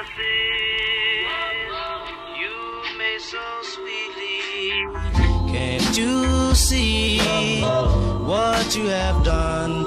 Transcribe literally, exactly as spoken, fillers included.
you made so sweetly. Can't you see what you have done